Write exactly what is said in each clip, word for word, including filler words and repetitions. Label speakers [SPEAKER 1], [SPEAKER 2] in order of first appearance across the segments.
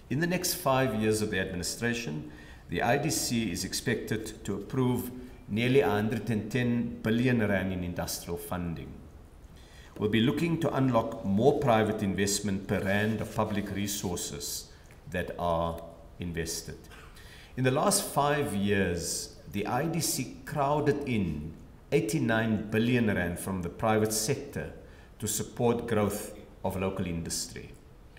[SPEAKER 1] In the next five years of the administration, the I D C is expected to approve nearly one hundred ten billion rand in industrial funding. We'll be looking to unlock more private investment per rand of public resources that are invested. In the last five years, the I D C crowded in eighty-nine billion rand from the private sector to support growth of local industry.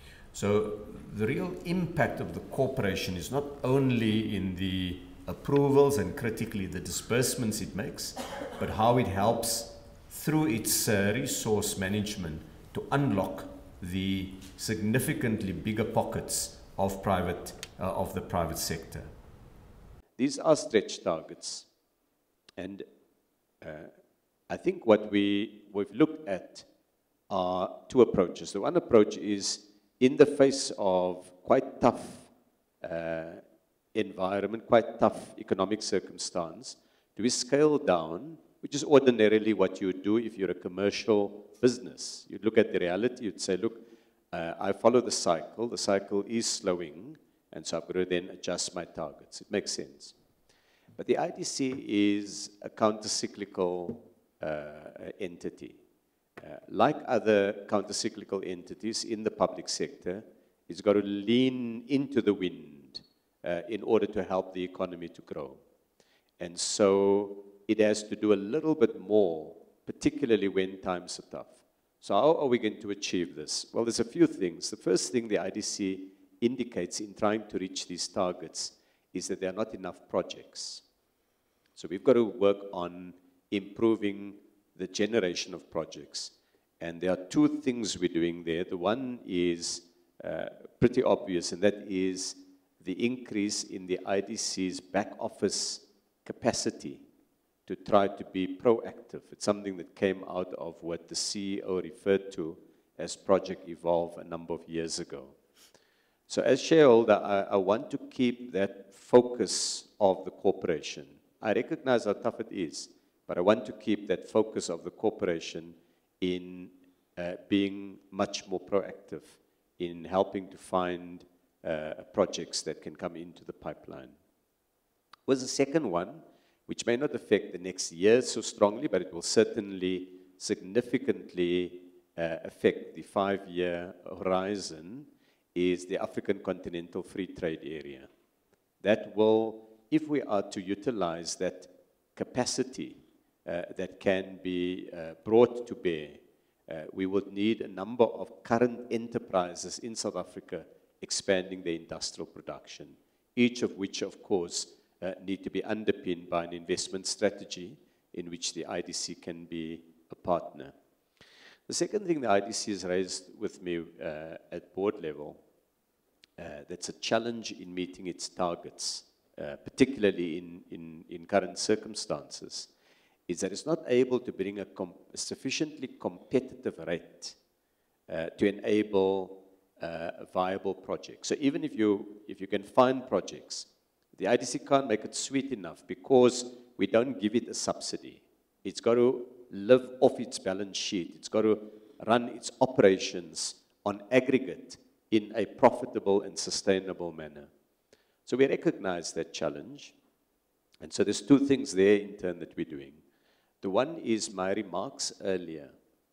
[SPEAKER 1] So the real impact of the corporation is not only in the approvals and critically the disbursements it makes, but how it helps through its uh, resource management to unlock the significantly bigger pockets of private uh, of the private sector.
[SPEAKER 2] These are stretch targets, and uh, I think what we we've looked at are two approaches. The one approach is in the face of quite tough uh, environment, quite tough economic circumstance, do we scale down, which is ordinarily what you would do if you're a commercial business. You'd look at the reality, you'd say, look, uh, I follow the cycle, the cycle is slowing, and so I've got to then adjust my targets. It makes sense. But the I D C is a counter-cyclical uh, entity. Uh, like other counter-cyclical entities in the public sector, it's got to lean into the wind uh, in order to help the economy to grow. And so it has to do a little bit more, particularly when times are tough. So how are we going to achieve this? Well, there's a few things. The first thing the I D C indicates in trying to reach these targets is that there are not enough projects. So we've got to work on improving the generation of projects. And there are two things we're doing there. The one is uh, pretty obvious, and that is the increase in the I D C's back office capacity to try to be proactive. It's something that came out of what the C E O referred to as Project Evolve a number of years ago. So as shareholder, I, I want to keep that focus of the corporation. I recognize how tough it is, but I want to keep that focus of the corporation in uh, being much more proactive in helping to find uh, projects that can come into the pipeline. Was the second one, which may not affect the next year so strongly, but it will certainly significantly uh, affect the five-year horizon, is the African Continental Free Trade Area. That will, if we are to utilize that capacity uh, that can be uh, brought to bear, uh, we would need a number of current enterprises in South Africa expanding their industrial production, each of which, of course, uh, need to be underpinned by an investment strategy in which the I D C can be a partner. The second thing the I D C has raised with me uh, at board level, uh, that's a challenge in meeting its targets, uh, particularly in, in, in current circumstances, is that it's not able to bring a, com a sufficiently competitive rate uh, to enable uh, a viable project. So even if you, if you can find projects, the I D C can't make it sweet enough because we don't give it a subsidy. It's got to live off its balance sheet. It's got to run its operations on aggregate in a profitable and sustainable manner. So we recognize that challenge. And so there's two things there in turn that we're doing. The one is my remarks earlier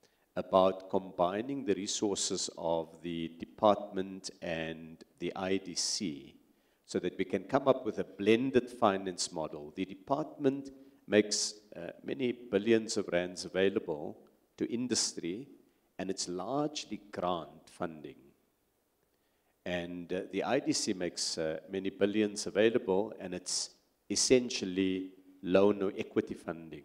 [SPEAKER 2] about combining the resources of the department and the I D C so that we can come up with a blended finance model. The department makes uh, many billions of rands available to industry, and it's largely grant funding. And uh, the I D C makes uh, many billions available, and it's essentially loan or equity funding.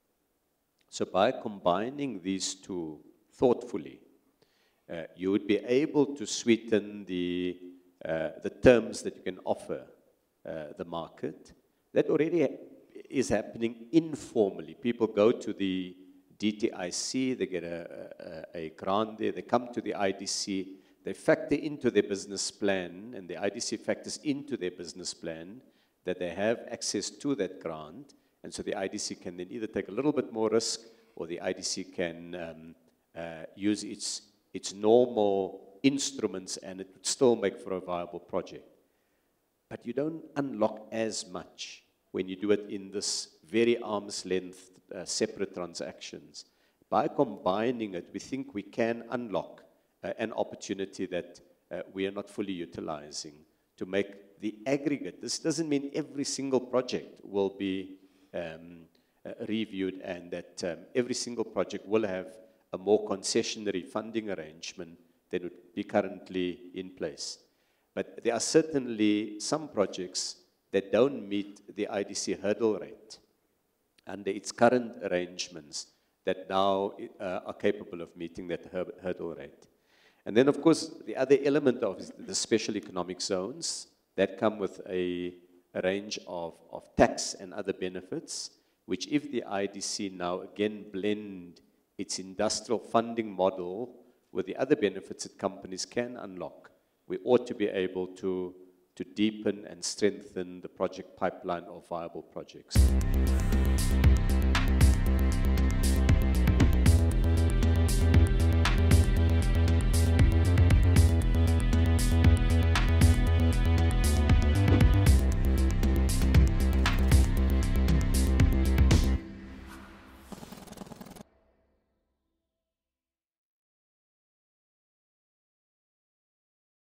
[SPEAKER 2] So by combining these two thoughtfully, uh, you would be able to sweeten the, uh, the terms that you can offer uh, the market. That already is happening informally. People go to the D T I C, they get a, a, a grant there, they come to the I D C, they factor into their business plan, and the I D C factors into their business plan that they have access to that grant, and so the I D C can then either take a little bit more risk, or the I D C can um, uh, use its, its normal instruments, and it would still make for a viable project. But you don't unlock as much when you do it in this very arm's length uh, separate transactions. By combining it, we think we can unlock uh, an opportunity that uh, we are not fully utilizing to make the aggregate. This doesn't mean every single project will be um, uh, reviewed and that um, every single project will have a more concessionary funding arrangement than would be currently in place. But there are certainly some projects that don't meet the I D C hurdle rate under its current arrangements that now uh, are capable of meeting that hurdle rate. And then, of course, the other element of is the special economic zones that come with a, a range of, of tax and other benefits, which if the I D C now again blend its industrial funding model with the other benefits that companies can unlock, we ought to be able to, to deepen and strengthen the project pipeline of viable projects.